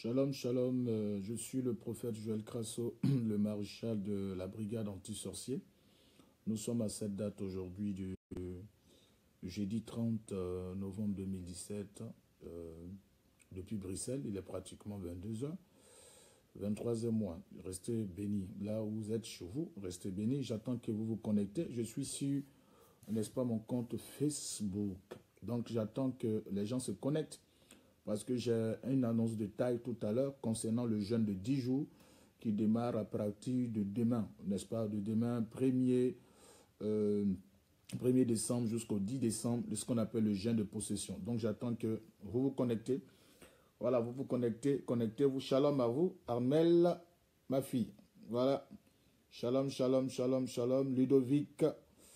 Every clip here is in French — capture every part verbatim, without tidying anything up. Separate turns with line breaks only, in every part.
Shalom, shalom, euh, je suis le prophète Joël Crasso, le maréchal de la brigade anti-sorcier. Nous sommes à cette date aujourd'hui du euh, jeudi trente euh, novembre deux mille dix-sept, euh, depuis Bruxelles. Il est pratiquement vingt-deux heures, vingt-troisième mois. Restez bénis. Là où vous êtes chez vous, restez bénis. J'attends que vous vous connectez. Je suis sur, n'est-ce pas, mon compte Facebook. Donc j'attends que les gens se connectent. Parce que j'ai une annonce de taille tout à l'heure concernant le jeûne de dix jours qui démarre à partir de demain, n'est-ce pas, de demain premier, euh, premier décembre jusqu'au dix décembre, de ce qu'on appelle le jeûne de possession. Donc j'attends que vous vous connectez. Voilà, vous vous connectez, connectez-vous. Shalom à vous, Armel, ma fille. Voilà, shalom, shalom, shalom, shalom, Ludovic,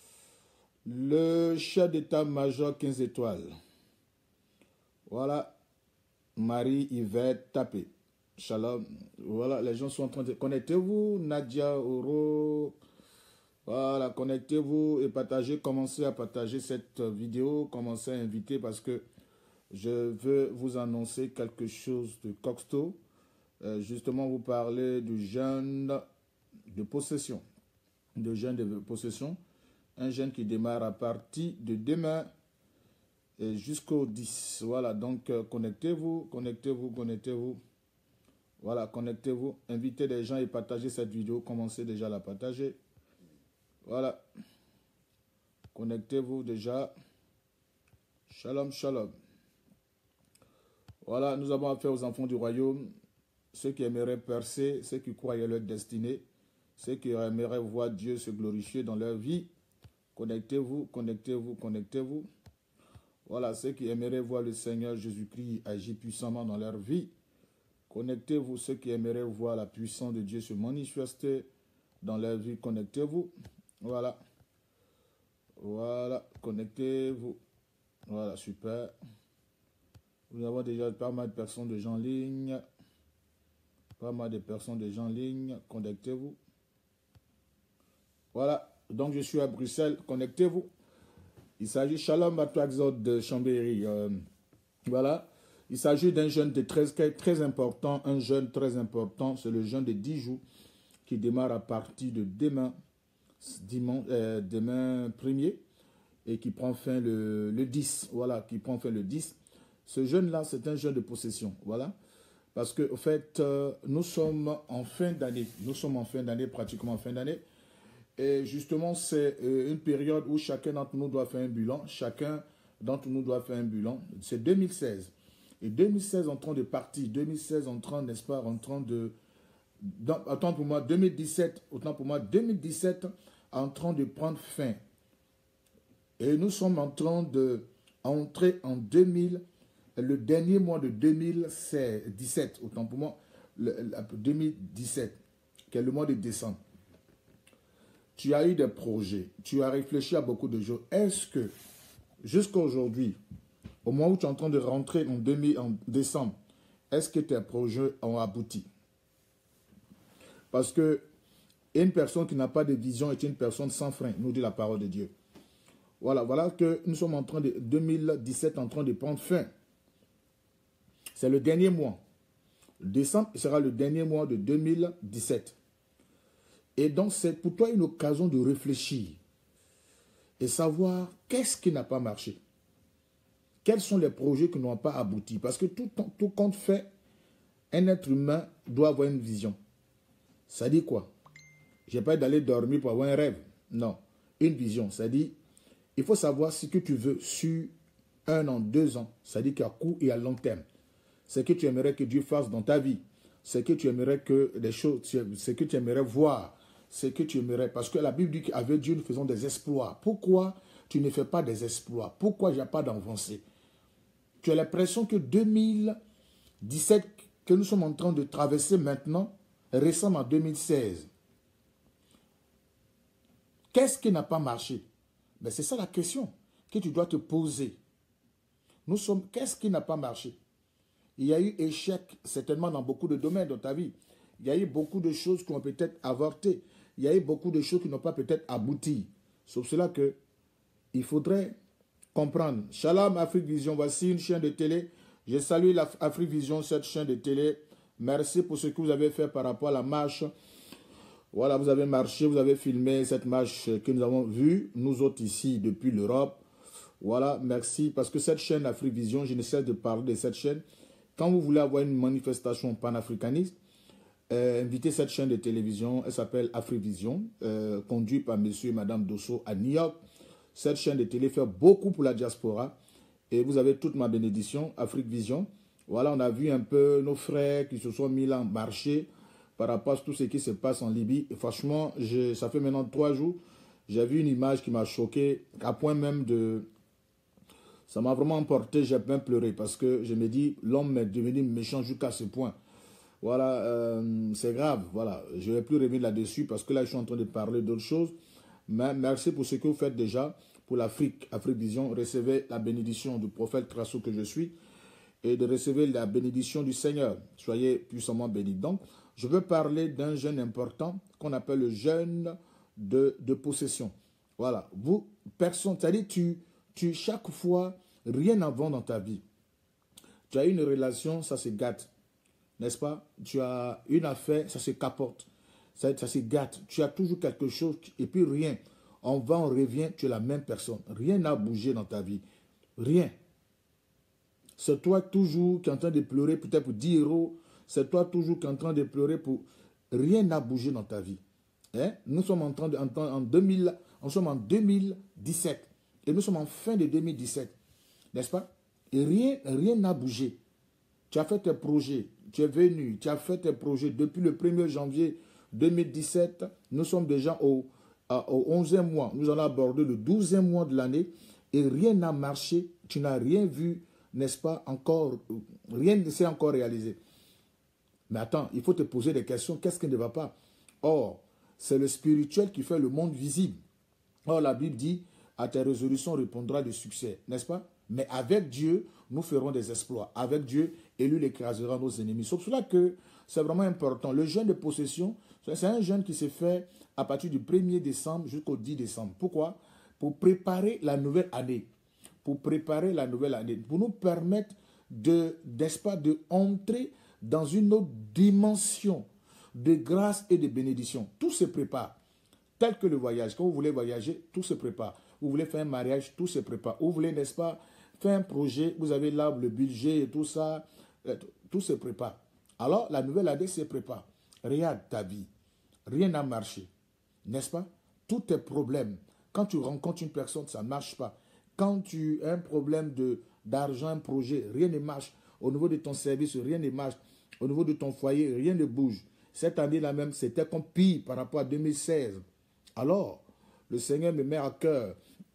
le chef d'état-major quinze étoiles. Voilà. Marie-Yvette Tapé. Shalom. Voilà, les gens sont en train de... Connectez-vous, Nadia Oro. Voilà, connectez-vous et partagez. Commencez à partager cette vidéo. Commencez à inviter parce que je veux vous annoncer quelque chose de coxto. Euh, justement, vous parlez du jeûne de possession. De jeûne de possession. Un jeûne qui démarre à partir de demain jusqu'au dix. Voilà, donc euh, connectez-vous, connectez-vous, connectez-vous. Voilà, connectez-vous. Invitez des gens et partagez cette vidéo. Commencez déjà à la partager. Voilà. Connectez-vous déjà. Shalom, shalom. Voilà, nous avons affaire aux enfants du royaume. Ceux qui aimeraient percer, ceux qui croient à leur destinée, ceux qui aimeraient voir Dieu se glorifier dans leur vie. Connectez-vous, connectez-vous, connectez-vous. Voilà, ceux qui aimeraient voir le Seigneur Jésus-Christ agir puissamment dans leur vie. Connectez-vous, ceux qui aimeraient voir la puissance de Dieu se manifester dans leur vie. Connectez-vous. Voilà. Voilà, connectez-vous. Voilà, super. Nous avons déjà pas mal de personnes de gens en ligne. Pas mal de personnes de gens en ligne. Connectez-vous. Voilà, donc je suis à Bruxelles. Connectez-vous. Il s'agit, shalom à toi, Exode de Chambéry. Euh, voilà. Il s'agit d'un jeûne de très, très important, un jeûne très important. C'est le jeûne de dix jours qui démarre à partir de demain, dimanche, euh, demain premier et qui prend fin le, le dix. Voilà, qui prend fin le dix. Ce jeûne-là, c'est un jeûne de possession. Voilà. Parce que, au fait, euh, nous sommes en fin d'année. Nous sommes en fin d'année, pratiquement en fin d'année. Et justement, c'est une période où chacun d'entre nous doit faire un bilan. Chacun d'entre nous doit faire un bilan. C'est deux mille seize. Et deux mille seize en train de partir. deux mille seize en train, n'est-ce pas, en train de... Dans, autant pour moi, deux mille dix-sept, autant pour moi, deux mille dix-sept en train de prendre fin. Et nous sommes en train de entrer en deux mille, le dernier mois de deux mille dix-sept, autant pour moi, le, deux mille dix-sept, qui est le mois de décembre. Tu as eu des projets, tu as réfléchi à beaucoup de choses. Est-ce que, jusqu'à aujourd'hui, au moment où tu es en train de rentrer en, deux mille, en décembre, est-ce que tes projets ont abouti? Parce que une personne qui n'a pas de vision est une personne sans frein, nous dit la parole de Dieu. Voilà, voilà que nous sommes en train de, deux mille dix-sept en train de prendre fin. C'est le dernier mois. Décembre sera le dernier mois de deux mille dix-sept. Et donc, c'est pour toi une occasion de réfléchir et savoir qu'est-ce qui n'a pas marché. Quels sont les projets qui n'ont pas abouti. Parce que tout, tout compte fait, un être humain doit avoir une vision. Ça dit quoi? Je n'ai pas d'aller dormir pour avoir un rêve. Non. Une vision, ça dit, il faut savoir ce que tu veux sur un an, deux ans. Ça dit qu'à court et à long terme. C'est ce que tu aimerais que Dieu fasse dans ta vie. C'est ce que tu aimerais que les choses, c'est que tu aimerais voir. C'est que tu aimerais. Parce que la Bible dit qu'avec Dieu, nous faisons des exploits. Pourquoi tu ne fais pas des exploits? Pourquoi il n'y a pas d'avancée? Tu as l'impression que deux mille dix-sept, que nous sommes en train de traverser maintenant, ressemble à deux mille seize. Qu'est-ce qui n'a pas marché? Ben, c'est ça la question que tu dois te poser. Nous sommes, qu'est-ce qui n'a pas marché? Il y a eu échec, certainement, dans beaucoup de domaines de ta vie. Il y a eu beaucoup de choses qui ont peut-être avorté. Il y a eu beaucoup de choses qui n'ont pas peut-être abouti. Sauf cela que il faudrait comprendre. Shalom Afrique Vision, voici une chaîne de télé. Je salue l'Afrique Vision, cette chaîne de télé. Merci pour ce que vous avez fait par rapport à la marche. Voilà, vous avez marché, vous avez filmé cette marche que nous avons vue, nous autres ici, depuis l'Europe. Voilà, merci. Parce que cette chaîne Afrique Vision, je ne cesse de parler de cette chaîne. Quand vous voulez avoir une manifestation panafricaniste, euh, invitez cette chaîne de télévision. Elle s'appelle Afrique Vision, euh, conduite par monsieur et madame Dosso à New York. Cette chaîne de télé fait beaucoup pour la diaspora. Et vous avez toute ma bénédiction, Afrique Vision. Voilà, on a vu un peu nos frères qui se sont mis là en marché par rapport à tout ce qui se passe en Libye. Et franchement, je, ça fait maintenant trois jours, j'ai vu une image qui m'a choqué, à point même de... Ça m'a vraiment emporté, j'ai même pleuré parce que je me dis, l'homme est devenu méchant jusqu'à ce point. Voilà, euh, c'est grave, voilà. Je ne vais plus revenir là-dessus parce que là, je suis en train de parler d'autres choses. Mais merci pour ce que vous faites déjà pour l'Afrique, Afrique Vision. Recevez la bénédiction du prophète Krasso que je suis et de recevoir la bénédiction du Seigneur. Soyez puissamment bénis. Donc, je veux parler d'un jeûne important qu'on appelle le jeûne de, de possession. Voilà. Vous, personne, c'est-à-dire tu, tu, chaque fois, rien avant dans ta vie. Tu as une relation, ça se gâte. N'est-ce pas? Tu as une affaire, ça se capote. Ça, ça se gâte. Tu as toujours quelque chose et puis rien. On va, on revient, tu es la même personne. Rien n'a bougé dans ta vie. Rien. C'est toi toujours qui es en train de pleurer peut-être pour dix euros. C'est toi toujours qui es en train de pleurer pour... Rien n'a bougé dans ta vie. Hein? Nous sommes en, train de, en, en, deux mille, nous sommes en deux mille dix-sept. Et nous sommes en fin de deux mille dix-sept. N'est-ce pas? Et rien rien n'a bougé. Tu as fait tes projets. Tu es venu. Tu as fait tes projets. Depuis le premier janvier deux mille dix-sept, nous sommes déjà au, au onzième mois. Nous allons aborder le douzième mois de l'année. Et rien n'a marché. Tu n'as rien vu, n'est-ce pas, encore. Rien ne s'est encore réalisé. Mais attends, il faut te poser des questions. Qu'est-ce qui ne va pas? Or, c'est le spirituel qui fait le monde visible. Or, la Bible dit, à tes résolutions répondra de succès, n'est-ce pas? Mais avec Dieu, nous ferons des exploits. Avec Dieu, et lui écrasera nos ennemis. C'est pour cela que c'est vraiment important. Le jeûne de possession, c'est un jeûne qui se fait à partir du premier décembre jusqu'au dix décembre. Pourquoi? Pour préparer la nouvelle année. Pour préparer la nouvelle année. Pour nous permettre de, n'est-ce pas, de entrer dans une autre dimension de grâce et de bénédiction. Tout se prépare. Tel que le voyage. Quand vous voulez voyager, tout se prépare. Vous voulez faire un mariage, tout se prépare. Vous voulez, n'est-ce pas, faire un projet, vous avez là le budget et tout ça, tout se prépare. Alors, la nouvelle année se prépare. Regarde ta vie. Rien n'a marché. N'est-ce pas? Tous tes problèmes. Quand tu rencontres une personne, ça ne marche pas. Quand tu as un problème de, d'argent, un projet, rien ne marche. Au niveau de ton service, rien ne marche. Au niveau de ton foyer, rien ne bouge. Cette année-là même, c'était comme pire par rapport à deux mille seize. Alors, le Seigneur me met à cœur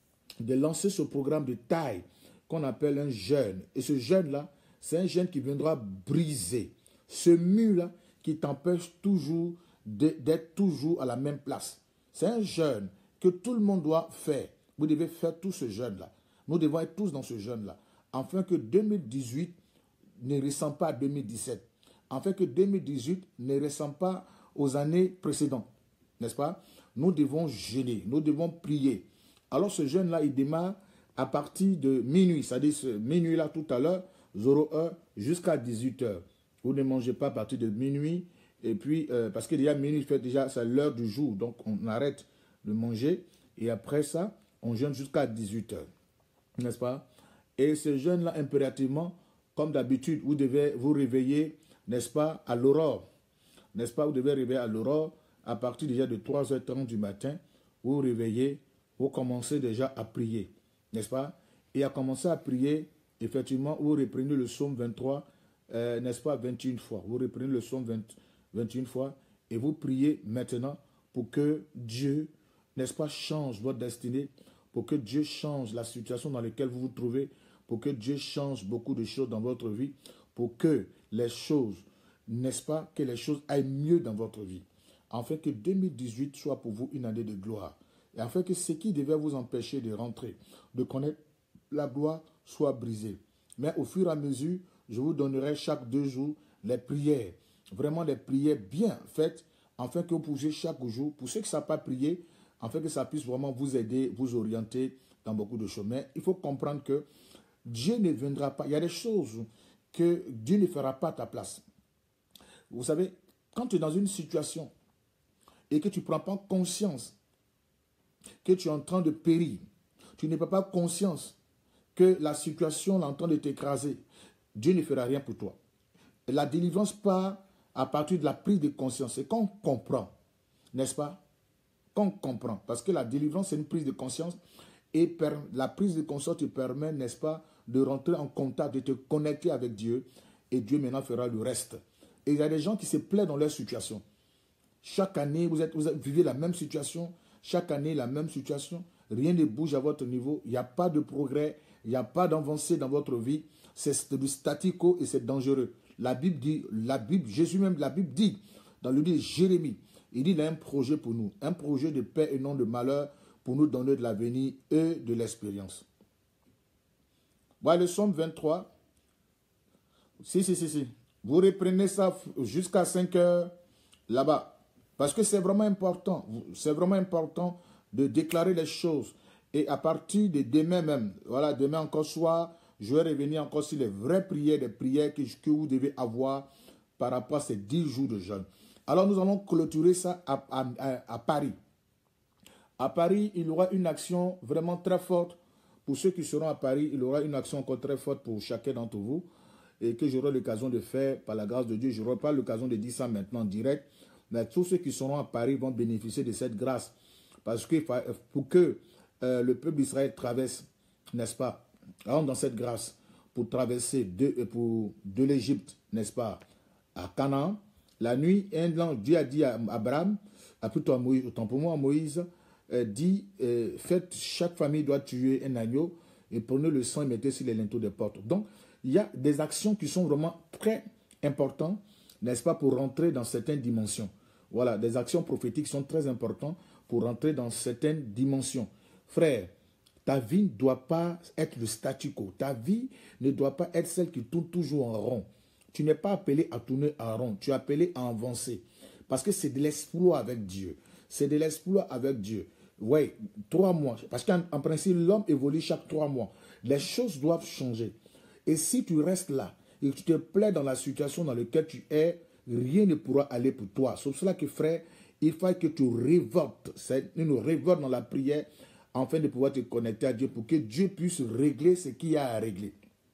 de lancer ce programme de taille qu'on appelle un jeûne. Et ce jeûne-là, c'est un jeûne qui viendra briser ce mur-là qui t'empêche toujours d'être toujours à la même place. C'est un jeûne que tout le monde doit faire. Vous devez faire tout ce jeûne-là. Nous devons être tous dans ce jeûne-là. Afin que deux mille dix-huit ne ressemble pas à deux mille dix-sept. Afin que deux mille dix-huit ne ressemble pas aux années précédentes. N'est-ce pas? Nous devons jeûner, nous devons prier. Alors ce jeûne-là, il démarre à partir de minuit. C'est-à-dire ce minuit-là tout à l'heure, zéro heure jusqu'à dix-huit heures. Vous ne mangez pas à partir de minuit. Et puis, euh, parce que déjà minuit, fait déjà, c'est l'heure du jour. Donc on arrête de manger. Et après ça, on jeûne jusqu'à dix-huit heures. N'est-ce pas? Et ce jeûne-là, impérativement, comme d'habitude, vous devez vous réveiller, n'est-ce pas, à l'aurore. N'est-ce pas? Vous devez réveiller à l'aurore. À partir déjà de trois heures trente du matin, vous vous réveillez, vous commencez déjà à prier, n'est-ce pas? Et à commencer à prier, effectivement, vous reprenez le psaume vingt-trois, euh, n'est-ce pas, vingt et une fois. Vous reprenez le psaume vingt, vingt et une fois et vous priez maintenant pour que Dieu, n'est-ce pas, change votre destinée, pour que Dieu change la situation dans laquelle vous vous trouvez, pour que Dieu change beaucoup de choses dans votre vie, pour que les choses, n'est-ce pas, que les choses aillent mieux dans votre vie. Afin que deux mille dix-huit soit pour vous une année de gloire. Et afin que ce qui devait vous empêcher de rentrer, de connaître la gloire, soit brisé. Mais au fur et à mesure, je vous donnerai chaque deux jours les prières. Vraiment des prières bien faites, afin que vous puissiez chaque jour, pour ceux qui ne savent pas prier, afin que ça puisse vraiment vous aider, vous orienter dans beaucoup de choses. Mais il faut comprendre que Dieu ne viendra pas. Il y a des choses que Dieu ne fera pas à ta place. Vous savez, quand tu es dans une situation et que tu ne prends pas conscience que tu es en train de périr, tu n'as pas conscience que la situation est en train de t'écraser, Dieu ne fera rien pour toi. La délivrance part à partir de la prise de conscience. C'est quand on comprend, n'est-ce pas? Quand on comprend. Parce que la délivrance, c'est une prise de conscience. Et per, la prise de conscience te permet, n'est-ce pas, de rentrer en contact, de te connecter avec Dieu. Et Dieu maintenant fera le reste. Et il y a des gens qui se plaisent dans leur situation. Chaque année, vous, êtes, vous vivez la même situation. Chaque année, la même situation. Rien ne bouge à votre niveau. Il n'y a pas de progrès. Il n'y a pas d'avancée dans votre vie. C'est du statico et c'est dangereux. La Bible dit, la Bible, Jésus même, la Bible dit, dans le livre de Jérémie, il dit, il a un projet pour nous. Un projet de paix et non de malheur pour nous donner de l'avenir et de l'expérience. Voilà le psaume vingt-trois. Si, si, si, si. Vous reprenez ça jusqu'à cinq heures là-bas. Parce que c'est vraiment important. C'est vraiment important de déclarer les choses. Et à partir de demain même, voilà, demain encore soir, je vais revenir encore sur les vraies prières, des prières que, que vous devez avoir par rapport à ces dix jours de jeûne. Alors nous allons clôturer ça à, à, à, à Paris. À Paris, il y aura une action vraiment très forte. Pour ceux qui seront à Paris, il y aura une action encore très forte pour chacun d'entre vous. Et que j'aurai l'occasion de faire par la grâce de Dieu. Je n'aurai pas l'occasion de dire ça maintenant en direct. Mais tous ceux qui seront à Paris vont bénéficier de cette grâce. Parce que pour que euh, le peuple d'Israël traverse, n'est-ce pas, dans cette grâce, pour traverser de, pour, de l'Égypte, n'est-ce pas, à Canaan, la nuit, un Dieu a dit à Abraham, à plutôt à Moïse, autant pour moi, à Moïse, euh, dit, euh, faites, chaque famille doit tuer un agneau et prenez le sang et mettez sur les linteaux des portes. Donc, il y a des actions qui sont vraiment très importantes, n'est-ce pas, pour rentrer dans certaines dimensions. Voilà, des actions prophétiques sont très importantes pour rentrer dans certaines dimensions. Frère, ta vie ne doit pas être le statu quo. Ta vie ne doit pas être celle qui tourne toujours en rond. Tu n'es pas appelé à tourner en rond. Tu es appelé à avancer. Parce que c'est de l'exploit avec Dieu. C'est de l'exploit avec Dieu. Oui, trois mois. Parce qu'en en principe, l'homme évolue chaque trois mois. Les choses doivent changer. Et si tu restes là et que tu te plais dans la situation dans laquelle tu es, rien ne pourra aller pour toi. C'est pour cela que, frère, il faut que tu révoltes. C'est une révolte dans la prière afin de pouvoir te connecter à Dieu pour que Dieu puisse régler ce qu'il y a à régler.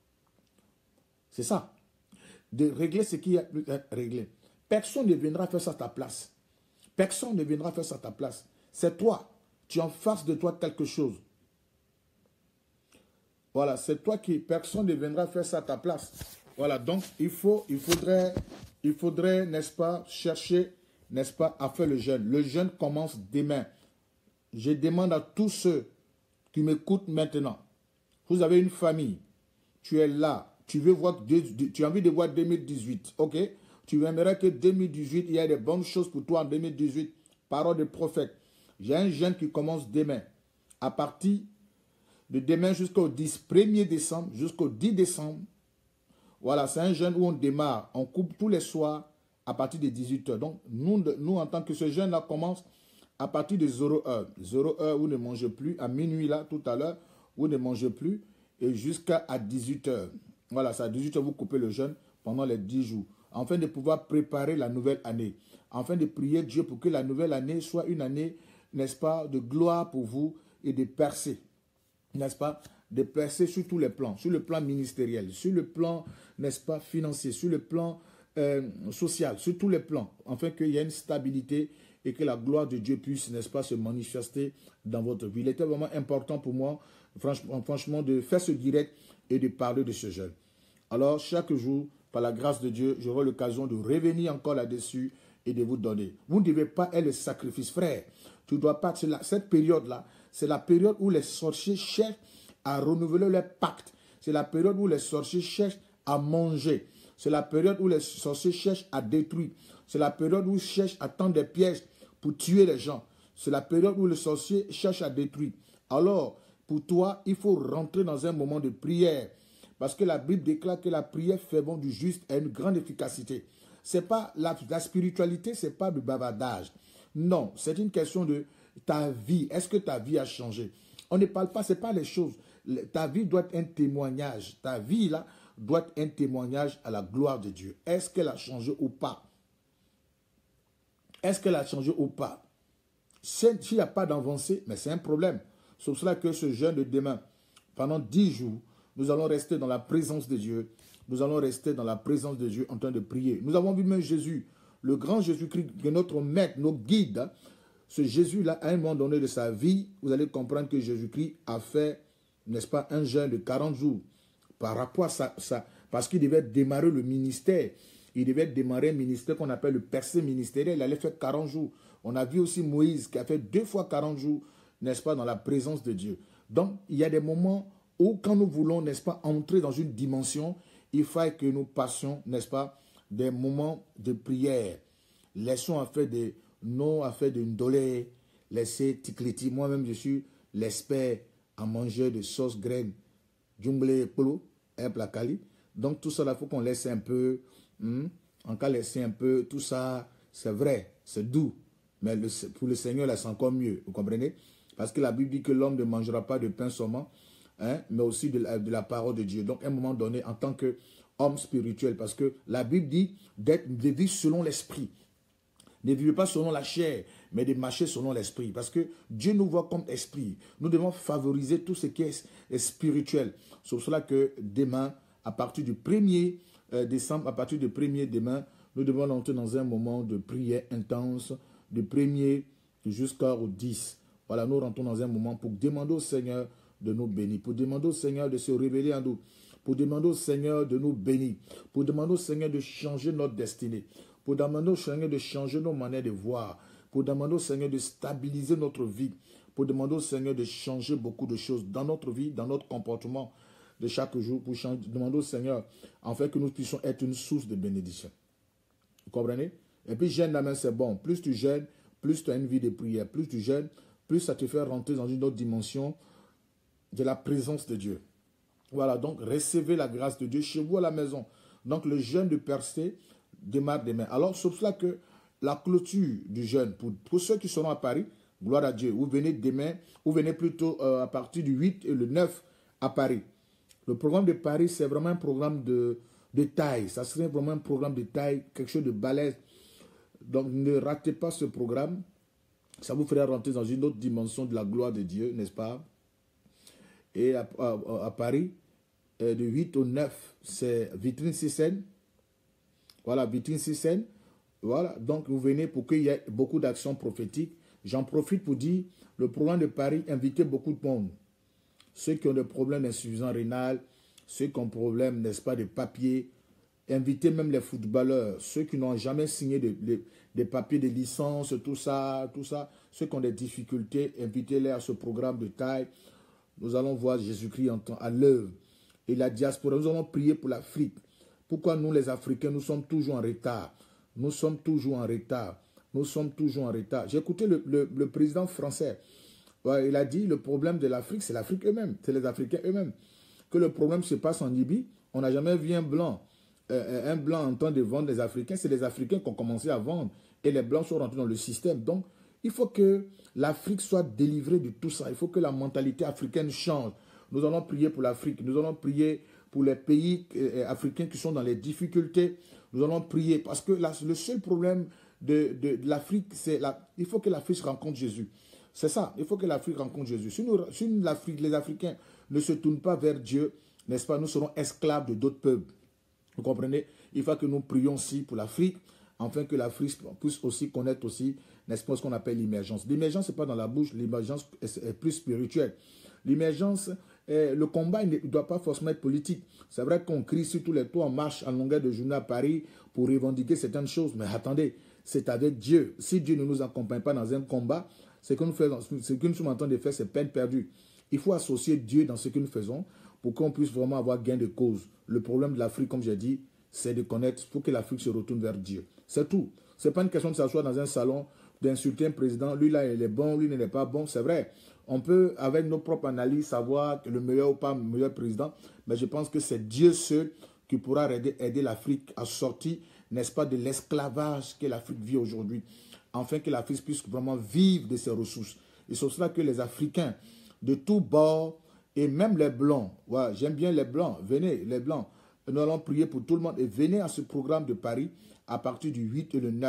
C'est ça. De régler ce qu'il y a à régler. Personne ne viendra faire ça à ta place. Personne ne viendra faire ça à ta place. C'est toi. Tu es en face de toi quelque chose. Voilà, c'est toi qui, personne ne viendra faire ça à ta place. Voilà, donc il faut, il faudrait, il faudrait, n'est-ce pas, chercher, n'est-ce pas, à faire le jeûne. Le jeûne commence demain. Je demande à tous ceux qui m'écoutent maintenant. Vous avez une famille, tu es là, tu veux voir, tu as envie de voir deux mille dix-huit, ok? Tu aimerais que deux mille dix-huit, il y ait des bonnes choses pour toi en deux mille dix-huit. Parole de prophète. J'ai un jeûne qui commence demain. À partir de demain jusqu'au dix, premier décembre, jusqu'au dix décembre. Voilà, c'est un jeûne où on démarre, on coupe tous les soirs à partir de dix-huit heures. Donc, nous, nous en tant que ce jeûne-là commence à partir de zéro heure. zéro heure, vous ne mangez plus. À minuit, là, tout à l'heure, vous ne mangez plus. Et jusqu'à dix-huit heures. Voilà, c'est à dix-huit heures, vous coupez le jeûne pendant les dix jours. Afin de pouvoir préparer la nouvelle année. Afin de prier Dieu pour que la nouvelle année soit une année, n'est-ce pas, de gloire pour vous et de percer. N'est-ce pas, de percer sur tous les plans, sur le plan ministériel, sur le plan, n'est-ce pas, financier, sur le plan euh, social, sur tous les plans, afin qu'il y ait une stabilité et que la gloire de Dieu puisse, n'est-ce pas, se manifester dans votre vie. Il était vraiment important pour moi, franchement, franchement, de faire ce direct et de parler de ce jeûne. Alors, chaque jour, par la grâce de Dieu, j'aurai l'occasion de revenir encore là-dessus et de vous donner. Vous ne devez pas être le sacrifice, frère. Tu ne dois pas, la, cette période-là, c'est la période où les sorciers cherchent à renouveler leur pacte. C'est la période où les sorciers cherchent à manger. C'est la période où les sorciers cherchent à détruire. C'est la période où ils cherchent à tendre des pièges pour tuer les gens. C'est la période où les sorciers cherchent à détruire. Alors, pour toi, il faut rentrer dans un moment de prière. Parce que la Bible déclare que la prière fervente du juste a une grande efficacité. C'est pas la, la spiritualité, ce n'est pas du bavardage. Non, c'est une question de ta vie. Est-ce que ta vie a changé? On ne parle pas, ce n'est pas les choses. Ta vie doit être un témoignage. Ta vie, là, doit être un témoignage à la gloire de Dieu. Est-ce qu'elle a changé ou pas? Est-ce qu'elle a changé ou pas? S'il n'y a pas d'avancée, mais c'est un problème. C'est pour cela que ce jeûne de demain, pendant dix jours, nous allons rester dans la présence de Dieu. Nous allons rester dans la présence de Dieu en train de prier. Nous avons vu même Jésus, le grand Jésus-Christ, qui est notre maître, notre guide. Hein. Ce Jésus-là, à un moment donné de sa vie, vous allez comprendre que Jésus-Christ a fait, n'est-ce pas, un jeûne de quarante jours. Par rapport à ça, ça parce qu'il devait démarrer le ministère. Il devait démarrer un ministère qu'on appelle le percé ministériel. Il allait faire quarante jours. On a vu aussi Moïse qui a fait deux fois quarante jours, n'est-ce pas, dans la présence de Dieu. Donc, il y a des moments où, quand nous voulons, n'est-ce pas, entrer dans une dimension, il faut que nous passions, n'est-ce pas, des moments de prière. Laissons à faire des non à faire de ndolé, laissez ticliti. Moi-même, je suis l'expert en manger de sauce graine, djungle polo, un placali. Donc, tout ça, il faut qu'on laisse un peu, hmm, en cas laisser un peu, tout ça, c'est vrai, c'est doux. Mais le, pour le Seigneur, là, c'est encore mieux, vous comprenez? Parce que la Bible dit que l'homme ne mangera pas de pain seulement, hein, mais aussi de la, de la parole de Dieu. Donc, à un moment donné, en tant qu'homme spirituel, parce que la Bible dit d'être de vivre selon l'esprit. Ne vivez pas selon la chair, mais de marcher selon l'esprit. Parce que Dieu nous voit comme esprit. Nous devons favoriser tout ce qui est, est spirituel. C'est pour cela que demain, à partir du premier décembre, à partir du premier demain, nous devons entrer dans un moment de prière intense, du premier jusqu'au dix. Voilà, nous rentrons dans un moment pour demander au Seigneur de nous bénir, pour demander au Seigneur de se révéler en nous, pour demander au Seigneur de nous bénir, pour demander au Seigneur de changer notre destinée, pour demander au Seigneur de changer nos manières de voir, pour demander au Seigneur de stabiliser notre vie, pour demander au Seigneur de changer beaucoup de choses dans notre vie, dans notre comportement de chaque jour, pour changer, demander au Seigneur, en fait, que nous puissions être une source de bénédiction. Vous comprenez? Et puis, jeûne la main, c'est bon. Plus tu jeûnes, plus tu as une vie de prière. Plus tu jeûnes, plus ça te fait rentrer dans une autre dimension de la présence de Dieu. Voilà, donc recevez la grâce de Dieu chez vous à la maison. Donc, le jeûne de percée démarre demain. Alors, c'est pour cela que la clôture du jeûne, pour, pour ceux qui seront à Paris, gloire à Dieu, vous venez demain, vous venez plutôt euh, à partir du huit et le neuf à Paris. Le programme de Paris, c'est vraiment un programme de, de taille. Ça serait vraiment un programme de taille, quelque chose de balèze. Donc, ne ratez pas ce programme. Ça vous fera rentrer dans une autre dimension de la gloire de Dieu, n'est-ce pas? Et à, à, à Paris, euh, de huit au neuf, c'est Vitrine Sicène. Voilà, Vitrine Sicène. Voilà, donc vous venez pour qu'il y ait beaucoup d'actions prophétiques. J'en profite pour dire, le programme de Paris, invitez beaucoup de monde. Ceux qui ont des problèmes d'insuffisance rénale, ceux qui ont des problèmes, n'est-ce pas, de papier, invitez même les footballeurs, ceux qui n'ont jamais signé des de, de papiers de licence, tout ça, tout ça, ceux qui ont des difficultés, invitez-les à ce programme de taille. Nous allons voir Jésus-Christ à l'œuvre. Et la diaspora, nous allons prier pour l'Afrique. Pourquoi nous, les Africains, nous sommes toujours en retard? Nous sommes toujours en retard. Nous sommes toujours en retard. J'ai écouté le, le, le président français. Ouais, il a dit le problème de l'Afrique, c'est l'Afrique eux-mêmes. C'est les Africains eux-mêmes. Que le problème se passe en Libye. On n'a jamais vu un blanc. Euh, un blanc en train de vendre les Africains. C'est les Africains qui ont commencé à vendre. Et les blancs sont rentrés dans le système. Donc, il faut que l'Afrique soit délivrée de tout ça. Il faut que la mentalité africaine change. Nous allons prier pour l'Afrique. Nous allons prier pour les pays euh, africains qui sont dans les difficultés. Nous allons prier parce que la, le seul problème de, de, de l'Afrique, c'est la, il faut que l'Afrique rencontre Jésus. C'est ça, il faut que l'Afrique rencontre Jésus. Si, nous, si l'Afrique, les Africains ne se tournent pas vers Dieu, n'est-ce pas, nous serons esclaves de d'autres peuples. Vous comprenez? Il faut que nous prions aussi pour l'Afrique, afin que l'Afrique puisse aussi connaître aussi, n'est-ce pas, ce qu'on appelle l'émergence. L'émergence, ce n'est pas dans la bouche, l'émergence est plus spirituelle. L'émergence, le combat ne doit pas forcément être politique. C'est vrai qu'on crie sur tous les toits, on marche en longueur de journée à Paris pour revendiquer certaines choses. Mais attendez, c'est avec Dieu. Si Dieu ne nous accompagne pas dans un combat, ce que nous faisons, ce que nous sommes en train de faire, c'est peine perdue. Il faut associer Dieu dans ce que nous faisons pour qu'on puisse vraiment avoir gain de cause. Le problème de l'Afrique, comme j'ai dit, c'est de connaître, il faut que l'Afrique se retourne vers Dieu. C'est tout. Ce n'est pas une question de s'asseoir dans un salon, d'insulter un président. Lui, là, il est bon, lui, il n'est pas bon. C'est vrai. On peut, avec nos propres analyses, savoir que le meilleur ou pas le meilleur président. Mais je pense que c'est Dieu seul qui pourra aider, aider l'Afrique à sortir, n'est-ce pas, de l'esclavage que l'Afrique vit aujourd'hui. Afin que l'Afrique puisse vraiment vivre de ses ressources. Et c'est pour cela que les Africains, de tous bords, et même les Blancs, ouais, j'aime bien les Blancs, venez, les Blancs, nous allons prier pour tout le monde. Et venez à ce programme de Paris à partir du huit et le neuf.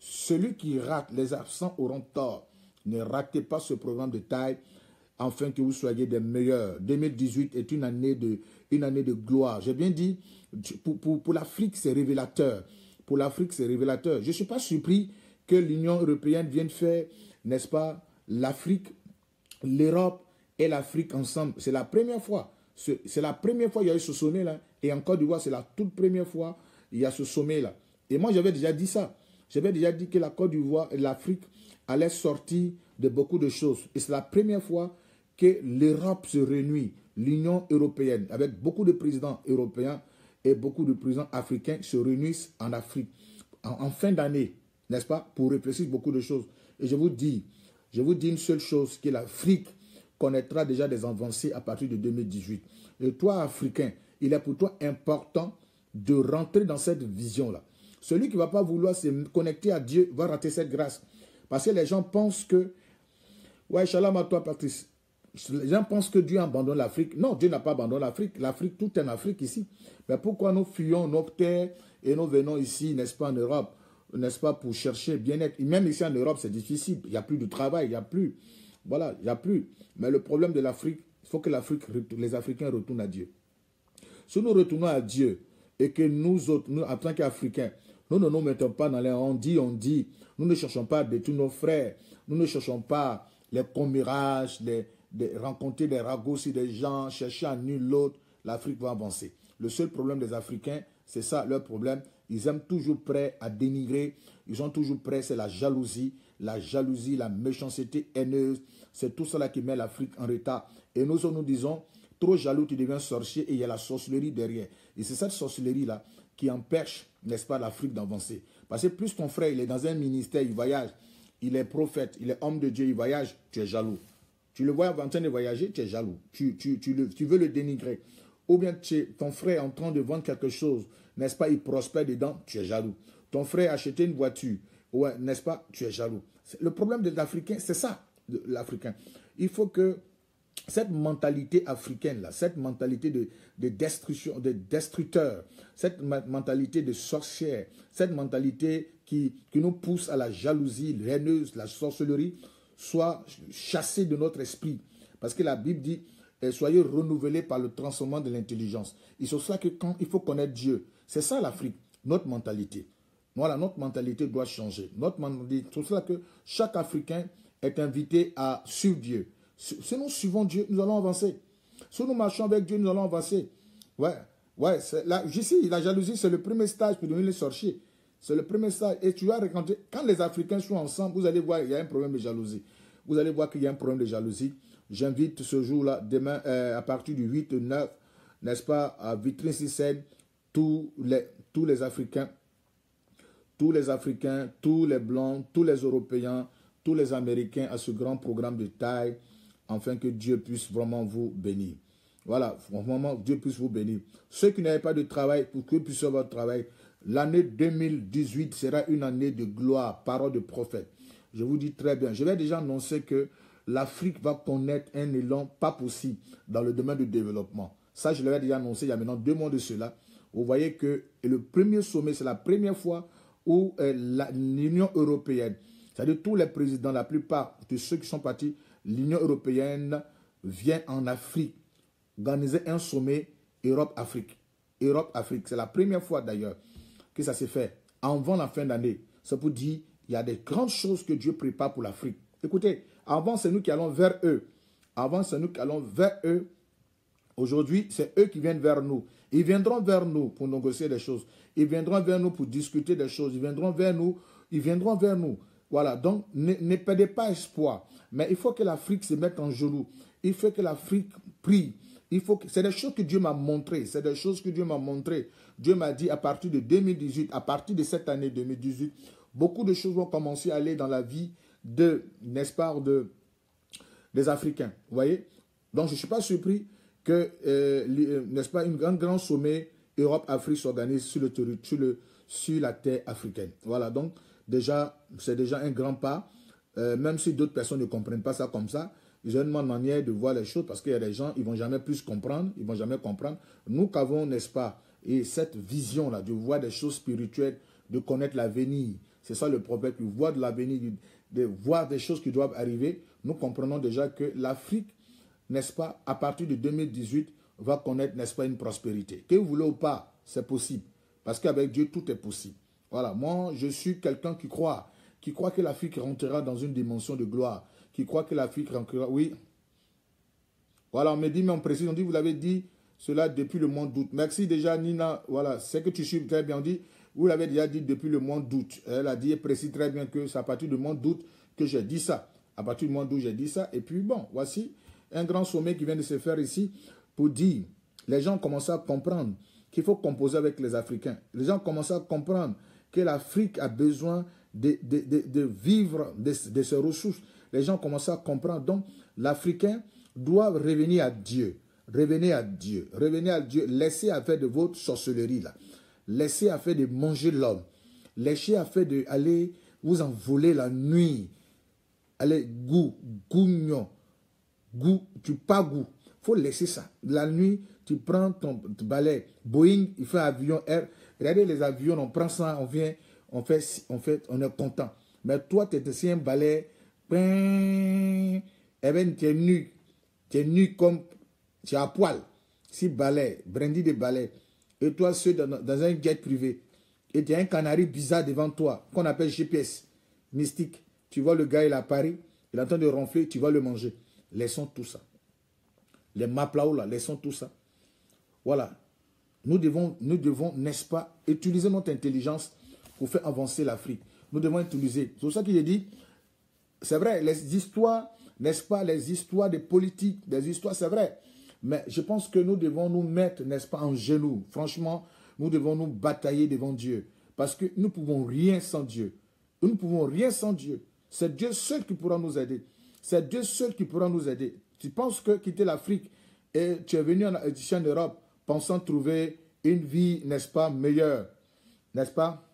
Celui qui rate, les absents auront tort. Ne ratez pas ce programme de taille afin que vous soyez des meilleurs. deux mille dix-huit est une année de, une année de gloire. J'ai bien dit, pour, pour, pour l'Afrique, c'est révélateur. Pour l'Afrique, c'est révélateur. Je ne suis pas surpris que l'Union européenne vienne faire, n'est-ce pas, l'Afrique, l'Europe et l'Afrique ensemble. C'est la première fois. C'est la première fois qu'il y a eu ce sommet-là. Et en Côte d'Ivoire, c'est la toute première fois qu'il y a ce sommet-là. Et moi, j'avais déjà dit ça. J'avais déjà dit que la Côte d'Ivoire et l'Afrique allaient sortir de beaucoup de choses. Et c'est la première fois que l'Europe se réunit, l'Union européenne, avec beaucoup de présidents européens et beaucoup de présidents africains se réunissent en Afrique, en, en fin d'année, n'est-ce pas, pour réfléchir beaucoup de choses. Et je vous dis, je vous dis une seule chose, que l'Afrique connaîtra déjà des avancées à partir de deux mille dix-huit. Et toi, Africain, il est pour toi important de rentrer dans cette vision-là. Celui qui ne va pas vouloir se connecter à Dieu va rater cette grâce. Parce que les gens pensent que, ouais, shalom à toi, Patrice. Les gens pensent que Dieu abandonne l'Afrique. Non, Dieu n'a pas abandonné l'Afrique. L'Afrique, tout est en Afrique ici. Mais pourquoi nous fuyons notre terre et nous venons ici, n'est-ce pas, en Europe, n'est-ce pas, pour chercher bien-être. Même ici en Europe, c'est difficile. Il n'y a plus de travail, il n'y a plus. Voilà, il n'y a plus. Mais le problème de l'Afrique, il faut que l'Afrique, les Africains retournent à Dieu. Si nous retournons à Dieu et que nous autres, nous, en tant qu'Africains, nous ne nous mettons pas dans les on dit, on dit. Nous ne cherchons pas à détruire nos frères. Nous ne cherchons pas les commérages, les, les, rencontrer des ragots sur des gens, chercher à nul l'autre. L'Afrique va avancer. Le seul problème des Africains, c'est ça leur problème. Ils aiment toujours prêts à dénigrer. Ils sont toujours prêts, c'est la jalousie. La jalousie, la méchanceté haineuse. C'est tout cela qui met l'Afrique en retard. Et nous, nous disons, trop jaloux, tu deviens sorcier et il y a la sorcellerie derrière. Et c'est cette sorcellerie-là qui empêche, n'est-ce pas, l'Afrique d'avancer. Parce que plus ton frère, il est dans un ministère, il voyage, il est prophète, il est homme de Dieu, il voyage, tu es jaloux. Tu le vois en train de voyager, tu es jaloux. Tu, tu, tu, le, tu veux le dénigrer. Ou bien tu, ton frère est en train de vendre quelque chose, n'est-ce pas, il prospère dedans, tu es jaloux. Ton frère a acheté une voiture, ouais, n'est-ce pas, tu es jaloux. Le problème de l'Africain, c'est ça, l'Africain. Il faut que cette mentalité africaine-là, cette mentalité de, de destruction, de destructeur, cette mentalité de sorcière, cette mentalité qui, qui nous pousse à la jalousie, la haineuse, la sorcellerie, soit chassée de notre esprit. Parce que la Bible dit, soyez renouvelés par le transformement de l'intelligence. Et c'est pour ça que quand il faut connaître Dieu, c'est ça l'Afrique, notre mentalité. Voilà, notre mentalité doit changer. Notre mentalité, c'est pour ça que chaque Africain est invité à suivre Dieu. Si nous suivons Dieu, nous allons avancer. Si nous marchons avec Dieu, nous allons avancer. Ouais, ouais. La, ici, la jalousie, c'est le premier stage pour devenir les sorciers. C'est le premier stage. Et tu vas raconter, quand les Africains sont ensemble, vous allez voir, il y a un problème de jalousie. Vous allez voir qu'il y a un problème de jalousie. J'invite ce jour-là, demain, euh, à partir du huit, neuf, n'est-ce pas, à Vitry-sur-Seine, tous les, tous les Africains, tous les Africains, tous les Blancs, tous les Européens, tous les Américains à ce grand programme de taille, afin que Dieu puisse vraiment vous bénir. Voilà, vraiment, Dieu puisse vous bénir. Ceux qui n'avaient pas de travail, pour que vous puissiez avoir votre travail, l'année deux mille dix-huit sera une année de gloire, parole de prophète. Je vous dis très bien. Je vais déjà annoncer que l'Afrique va connaître un élan pas possible dans le domaine du développement. Ça, je l'avais déjà annoncé il y a maintenant deux mois de cela. Vous voyez que le premier sommet, c'est la première fois où euh, l'Union européenne, c'est-à-dire tous les présidents, la plupart de ceux qui sont partis, l'Union européenne vient en Afrique organiser un sommet Europe-Afrique. Europe-Afrique, c'est la première fois d'ailleurs que ça s'est fait avant la fin d'année. C'est pour dire il y a des grandes choses que Dieu prépare pour l'Afrique. Écoutez, avant c'est nous qui allons vers eux. Avant c'est nous qui allons vers eux. Aujourd'hui, c'est eux qui viennent vers nous. Ils viendront vers nous pour négocier des choses. Ils viendront vers nous pour discuter des choses. Ils viendront vers nous. Ils viendront vers nous. Voilà, donc ne, ne perdez pas espoir. Mais il faut que l'Afrique se mette en genoux. Il faut que l'Afrique prie. Il faut que, c'est des choses que Dieu m'a montrées. C'est des choses que Dieu m'a montrées. Dieu m'a dit à partir de deux mille dix-huit, à partir de cette année deux mille dix-huit, beaucoup de choses vont commencer à aller dans la vie de, n'est-ce pas, de, des Africains. Vous voyez? Donc je ne suis pas surpris que, euh, n'est-ce pas, un grand, grand sommet Europe-Afrique s'organise sur, le, sur, le, sur la terre africaine. Voilà, donc déjà, c'est déjà un grand pas. Euh, même si d'autres personnes ne comprennent pas ça comme ça, ils ont une manière de voir les choses parce qu'il y a des gens, ils ne vont jamais plus comprendre, ils ne vont jamais comprendre. Nous qu'avons, n'est-ce pas, et cette vision-là de voir des choses spirituelles de connaître l'avenir. C'est ça le prophète, il voit de l'avenir, de voir des choses qui doivent arriver. Nous comprenons déjà que l'Afrique, n'est-ce pas, à partir de deux mille dix-huit, va connaître, n'est-ce pas, une prospérité. Que vous voulez ou pas, c'est possible. Parce qu'avec Dieu, tout est possible. Voilà, moi, je suis quelqu'un qui croit, qui croit que l'Afrique rentrera dans une dimension de gloire, qui croit que l'Afrique rentrera, oui. Voilà, on me dit, mais on précise, on dit, vous l'avez dit, cela depuis le mois d'août. Merci déjà, Nina. Voilà, c'est que tu suis très bien. On dit, vous l'avez déjà dit depuis le mois d'août. Elle a dit, elle précise très bien que c'est à partir du mois d'août que j'ai dit ça. À partir du mois d'août, j'ai dit ça. Et puis, bon, voici un grand sommet qui vient de se faire ici pour dire, les gens commencent à comprendre qu'il faut composer avec les Africains. Les gens commencent à comprendre que l'Afrique a besoin de, de, de, de vivre de, de ses ressources. Les gens commencent à comprendre. Donc, l'Africain doit revenir à Dieu. Revenez à Dieu. Revenez à Dieu. Laissez à faire de votre sorcellerie là. Laissez à faire de manger l'homme. Laissez à faire d'aller vous envoler la nuit. Allez, goût, gougnon, goût, tu pas goût. Il faut laisser ça. La nuit, tu prends ton, ton balai. Boeing, il fait un avion air. Regardez les avions, on prend ça, on vient, on fait, on fait, on est content. Mais toi, tu es un balai. Eh bien, tu es nu. Tu es nu comme, tu es à poil. Si balai, brandy de balai. Et toi, ceux dans, dans un jet privé. Et tu as un canari bizarre devant toi, qu'on appelle G P S, mystique. Tu vois le gars, il est à Paris, il est en train de ronfler, tu vas le manger. Laissons tout ça. Les maplao là, laissons tout ça. Voilà. Nous devons, nous devons, n'est-ce pas, utiliser notre intelligence pour faire avancer l'Afrique. Nous devons utiliser. C'est pour ça qu'il est dit, c'est vrai, les histoires, n'est-ce pas, les histoires de politique, des histoires, c'est vrai. Mais je pense que nous devons nous mettre, n'est-ce pas, en genoux. Franchement, nous devons nous batailler devant Dieu. Parce que nous ne pouvons rien sans Dieu. Nous ne pouvons rien sans Dieu. C'est Dieu seul qui pourra nous aider. C'est Dieu seul qui pourra nous aider. Tu penses que quitter l'Afrique et tu es venu en, en Europe pensant trouver une vie, n'est-ce pas, meilleure. N'est-ce pas?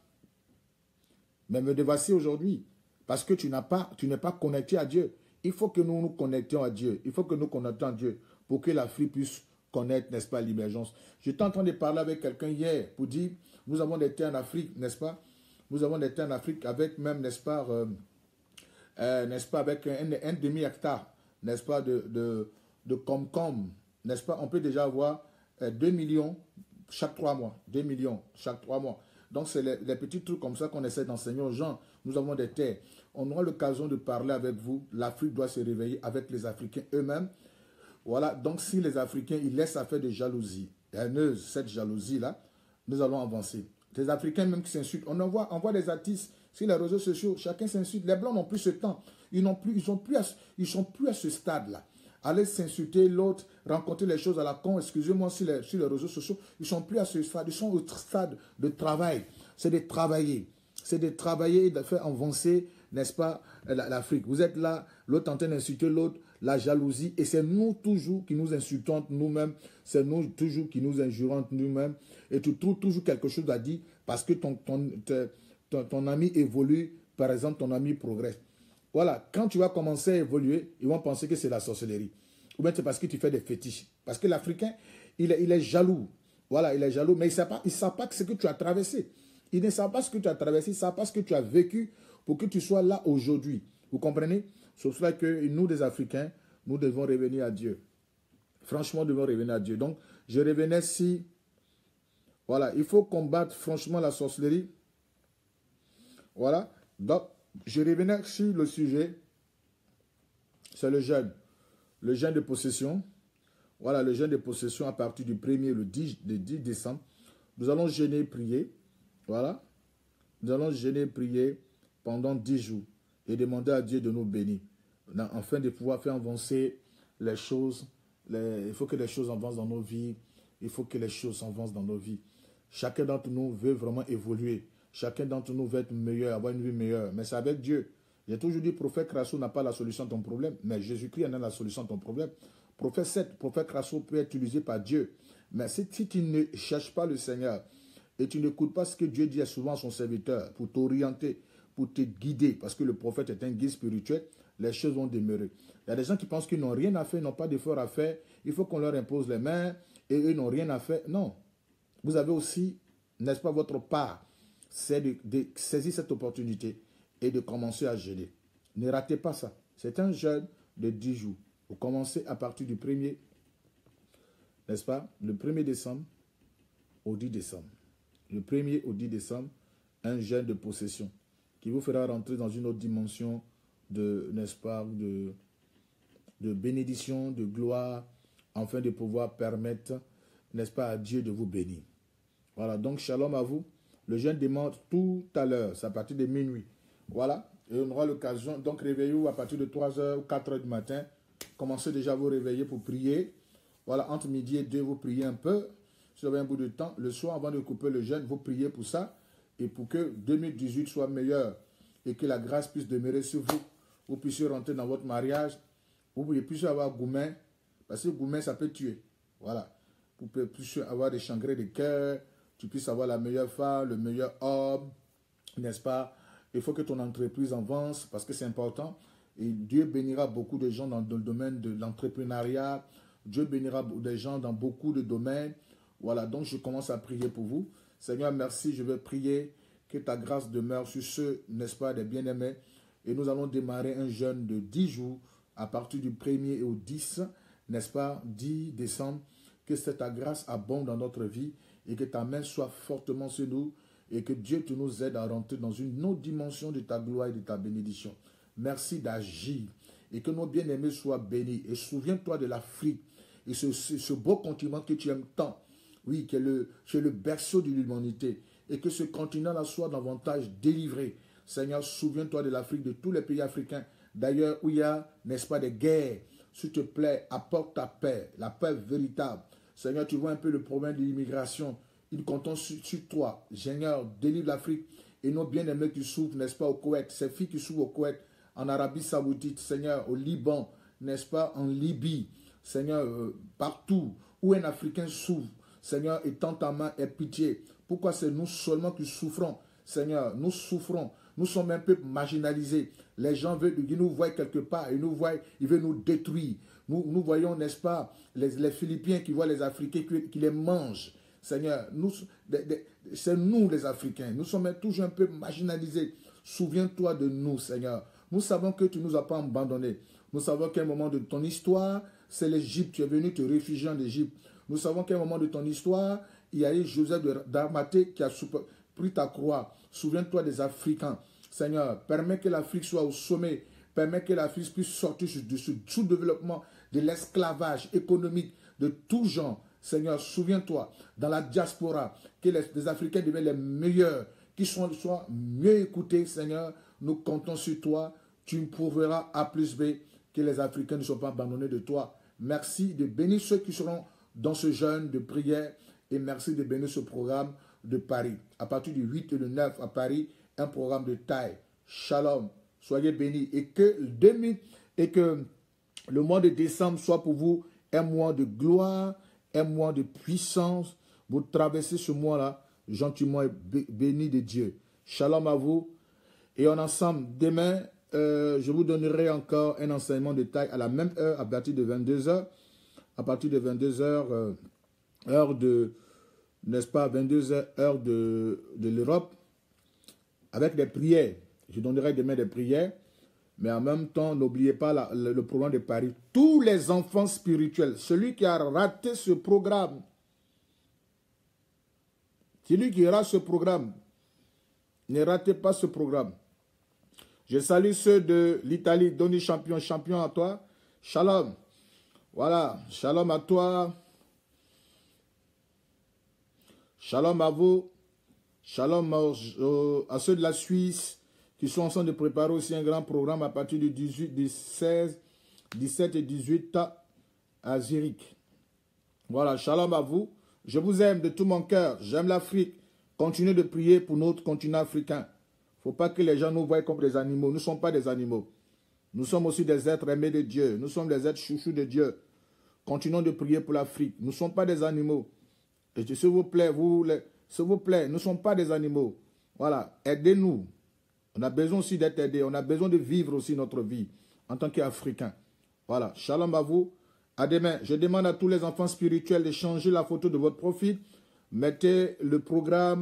Mais me voici aujourd'hui. Parce que tu n'as pas, tu n'es pas connecté à Dieu. Il faut que nous nous connections à Dieu. Il faut que nous connections à Dieu pour que l'Afrique puisse connaître, n'est-ce pas, l'émergence. J'étais en train de parler avec quelqu'un hier pour dire, nous avons des terres en Afrique, n'est-ce pas? Nous avons des terres en Afrique avec même, n'est-ce pas, euh, euh, n'est-ce pas, avec un, un demi-hectare, n'est-ce pas, de, de, de com-com, n'est-ce pas? On peut déjà avoir euh, deux millions chaque trois mois. deux millions chaque trois mois. Donc, c'est les, les petits trucs comme ça qu'on essaie d'enseigner aux gens. Nous avons des terres. On aura l'occasion de parler avec vous. L'Afrique doit se réveiller avec les Africains eux-mêmes. Voilà. Donc, si les Africains, ils laissent à faire de jalousie, haineuse, cette jalousie-là, nous allons avancer. Les Africains même qui s'insultent. On envoie, on voit des artistes sur les réseaux sociaux. Chacun s'insulte. Les Blancs n'ont plus ce temps. Ils n'ont plus, ils sont plus à, ils sont plus à ce stade-là. Aller s'insulter l'autre, rencontrer les choses à la con, excusez-moi, sur les, sur les réseaux sociaux, ils ne sont plus à ce stade, ils sont au stade de travail. C'est de travailler. C'est de travailler et de faire avancer, n'est-ce pas, l'Afrique. Vous êtes là, l'autre en train d'insulter l'autre, la jalousie, et c'est nous toujours qui nous insultons nous-mêmes, c'est nous toujours qui nous injurons nous-mêmes, et tu trouves toujours quelque chose à dire parce que ton, ton, ton, ton ami évolue, par exemple, ton ami progresse. Voilà, quand tu vas commencer à évoluer, ils vont penser que c'est la sorcellerie. Ou bien c'est parce que tu fais des fétiches. Parce que l'Africain, il est, il est jaloux. Voilà, il est jaloux, mais il ne sait pas, il sait pas ce que tu as traversé. Il ne sait pas ce que tu as traversé, il ne sait pas ce que tu as vécu pour que tu sois là aujourd'hui. Vous comprenez? C'est pour cela que nous, des Africains, nous devons revenir à Dieu. Franchement, nous devons revenir à Dieu. Donc, je revenais si... Voilà, il faut combattre franchement la sorcellerie. Voilà, donc... Je revenais sur le sujet, c'est le jeûne. Le jeûne de possession. Voilà, le jeûne de possession à partir du premier, le dix, le dix décembre. Nous allons jeûner et prier. Voilà. Nous allons jeûner et prier pendant dix jours et demander à Dieu de nous bénir. Afin de pouvoir faire avancer les choses. Les, il faut que les choses avancent dans nos vies. Il faut que les choses avancent dans nos vies. Chacun d'entre nous veut vraiment évoluer. Chacun d'entre nous veut être meilleur, avoir une vie meilleure. Mais c'est avec Dieu. J'ai toujours dit, prophète Crasso n'a pas la solution à ton problème. Mais Jésus-Christ en a la solution à ton problème. Prophète sept, prophète Crasso peut être utilisé par Dieu. Mais si, si tu ne cherches pas le Seigneur et tu n'écoutes pas ce que Dieu dit souvent à son serviteur pour t'orienter, pour te guider, parce que le prophète est un guide spirituel, les choses vont demeurer. Il y a des gens qui pensent qu'ils n'ont rien à faire, n'ont pas d'effort à faire. Il faut qu'on leur impose les mains et eux n'ont rien à faire. Non. Vous avez aussi, n'est-ce pas, votre part. c'est de, de saisir cette opportunité et de commencer à jeûner. Ne ratez pas ça. C'est un jeûne de dix jours. Vous commencez à partir du premier, n'est-ce pas, le premier décembre au dix décembre. Le premier au dix décembre, un jeûne de possession qui vous fera rentrer dans une autre dimension de, n'est-ce pas, de, de bénédiction, de gloire, afin de pouvoir permettre, n'est-ce pas, à Dieu de vous bénir. Voilà, donc shalom à vous. Le jeûne démarre tout à l'heure, c'est à partir de minuit. Voilà, et on aura l'occasion, donc réveillez-vous à partir de trois heures ou quatre heures du matin. Commencez déjà à vous réveiller pour prier. Voilà, entre midi et deux, vous priez un peu. Si vous avez un bout de temps, le soir, avant de couper le jeûne, vous priez pour ça. Et pour que deux mille dix-huit soit meilleur et que la grâce puisse demeurer sur vous, vous puissiez rentrer dans votre mariage, vous puissiez avoir gourmet, parce que gourmet, ça peut tuer. Voilà. Vous puissiez avoir des changrés de cœur, tu puisses avoir la meilleure femme, le meilleur homme, n'est-ce pas? Il faut que ton entreprise avance parce que c'est important. Et Dieu bénira beaucoup de gens dans le domaine de l'entrepreneuriat. Dieu bénira des gens dans beaucoup de domaines. Voilà, donc je commence à prier pour vous. Seigneur, merci, je vais prier que ta grâce demeure sur ceux, n'est-ce pas, des bien-aimés. Et nous allons démarrer un jeûne de dix jours à partir du premier au dix, n'est-ce pas, dix décembre. Que cette ta grâce abonde dans notre vie et que ta main soit fortement sur nous et que Dieu te nous aide à rentrer dans une autre dimension de ta gloire et de ta bénédiction. Merci d'agir et que nos bien-aimés soient bénis. Et souviens-toi de l'Afrique et ce, ce, ce beau continent que tu aimes tant. Oui, qui est le, le berceau de l'humanité. Et que ce continent-là soit davantage délivré. Seigneur, souviens-toi de l'Afrique, de tous les pays africains. D'ailleurs, où il y a, n'est-ce pas, des guerres. S'il te plaît, apporte ta paix, la paix véritable. Seigneur, tu vois un peu le problème de l'immigration. Ils comptent sur, sur toi. Seigneur, délivre l'Afrique. Et nos bien-aimés qui souffrent, n'est-ce pas, au Koweït. Ces filles qui souffrent au Koweït, en Arabie Saoudite, Seigneur, au Liban, n'est-ce pas, en Libye. Seigneur, euh, partout où un Africain souffre. Seigneur, étends ta main et pitié. Pourquoi c'est nous seulement qui souffrons? Seigneur, nous souffrons. Nous sommes un peu marginalisés. Les gens veulent, ils nous voient quelque part. Ils nous voient, ils veulent nous détruire. Nous, nous voyons, n'est-ce pas, les, les Philippiens qui voient les Africains, qui, qui les mangent. Seigneur, nous, c'est nous les Africains. Nous sommes toujours un peu marginalisés. Souviens-toi de nous, Seigneur. Nous savons que tu ne nous as pas abandonnés. Nous savons qu'à un moment de ton histoire, c'est l'Égypte. Tu es venu te réfugier en Égypte. Nous savons qu'à un moment de ton histoire, il y a eu Joseph d'Arimathée qui a pris ta croix. Souviens-toi des Africains. Seigneur, permets que l'Afrique soit au sommet. Permets que l'Afrique puisse sortir de ce sous-développement, de l'esclavage économique, de tout genre. Seigneur, souviens-toi, dans la diaspora, que les, les Africains deviennent les meilleurs, qu'ils soient, soient mieux écoutés, Seigneur. Nous comptons sur toi. Tu me prouveras A plus B que les Africains ne sont pas abandonnés de toi. Merci de bénir ceux qui seront dans ce jeûne de prière et merci de bénir ce programme de Paris. À partir du huit et le neuf à Paris, un programme de taille. Shalom. Soyez bénis et que, deux mille, et que le mois de décembre soit pour vous un mois de gloire, un mois de puissance. Vous traversez ce mois-là gentiment et béni de Dieu. Shalom à vous. Et on ensemble, demain, euh, je vous donnerai encore un enseignement de taille à la même heure, à partir de vingt-deux heures. À partir de vingt-deux heures, euh, heure de, n'est-ce pas, vingt-deux heures, heure de, de l'Europe, avec des prières. Je donnerai demain des prières, mais en même temps, n'oubliez pas la, le, le programme de Paris. Tous les enfants spirituels, celui qui a raté ce programme, celui qui aura ce programme, ne ratez pas ce programme. Je salue ceux de l'Italie, Donny Champion, champion à toi. Shalom. Voilà, shalom à toi. Shalom à vous. Shalom à, à ceux de la Suisse qui sont en train de préparer aussi un grand programme à partir du dix-huit, du seize, dix-sept et dix-huit à Zurich. Voilà, shalom à vous. Je vous aime de tout mon cœur. J'aime l'Afrique. Continuez de prier pour notre continent africain. Il ne faut pas que les gens nous voient comme des animaux. Nous ne sommes pas des animaux. Nous sommes aussi des êtres aimés de Dieu. Nous sommes des êtres chouchous de Dieu. Continuons de prier pour l'Afrique. Nous ne sommes pas des animaux. Et s'il vous plaît, vous, les, s'il vous plaît, nous ne sommes pas des animaux. Voilà, aidez-nous. On a besoin aussi d'être aidés. On a besoin de vivre aussi notre vie en tant qu'Africains. Voilà, shalom à vous. À demain. Je demande à tous les enfants spirituels de changer la photo de votre profil. Mettez le programme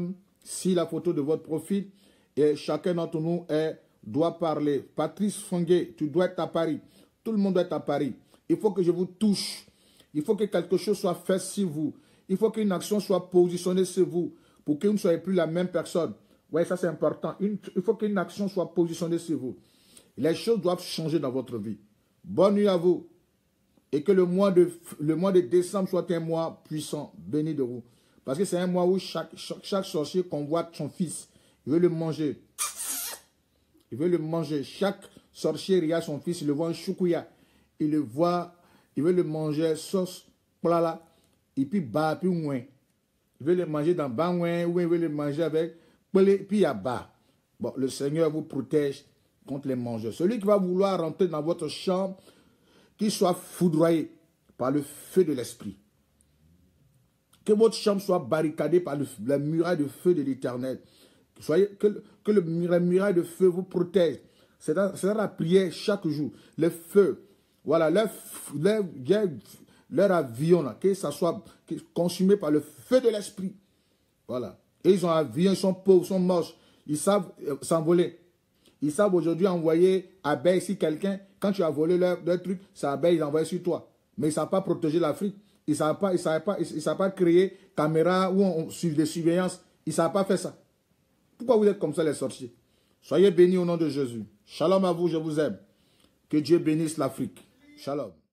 Si la photo de votre profil, et chacun d'entre nous est, doit parler. Patrice Fonguet, tu dois être à Paris. Tout le monde doit être à Paris. Il faut que je vous touche. Il faut que quelque chose soit fait sur vous. Il faut qu'une action soit positionnée sur vous pour que vous ne soyez plus la même personne. Oui, ça c'est important. Une, il faut qu'une action soit positionnée sur vous. Les choses doivent changer dans votre vie. Bonne nuit à vous. Et que le mois de, le mois de décembre soit un mois puissant, béni de vous. Parce que c'est un mois où chaque, chaque, chaque sorcier convoite son fils. Il veut le manger. Il veut le manger. Chaque sorcier regarde son fils, il le voit en choukouya. Il le voit, il veut le manger sauce, plala, et puis bas, puis ouin. Il veut le manger dans bas ouin, ou il veut le manger avec, puis il y a bas. Bon, le Seigneur vous protège contre les mangeurs. Celui qui va vouloir rentrer dans votre chambre, qu'il soit foudroyé par le feu de l'esprit. Que votre chambre soit barricadée par le, la muraille de feu de l'Éternel. Que, que le, la muraille de feu vous protège. C'est dans, dans la prière chaque jour. Le feu, voilà, leur, leur, leur avion, là, que ça soit consumé par le feu de l'esprit. Voilà. Et ils ont un avion, ils sont pauvres, ils sont moches. Ils savent euh, s'envoler. Ils savent aujourd'hui envoyer abeilles si quelqu'un, quand tu as volé leur, leur truc, c'est abeille, ils envoient sur toi. Mais ils ne savent pas protéger l'Afrique. Ils ne savent pas, ils savent pas, ils savent pas créer caméra ou on, on, de surveillance. Ils ne savent pas faire ça. Pourquoi vous êtes comme ça les sorciers? Soyez bénis au nom de Jésus. Shalom à vous, je vous aime. Que Dieu bénisse l'Afrique. Shalom.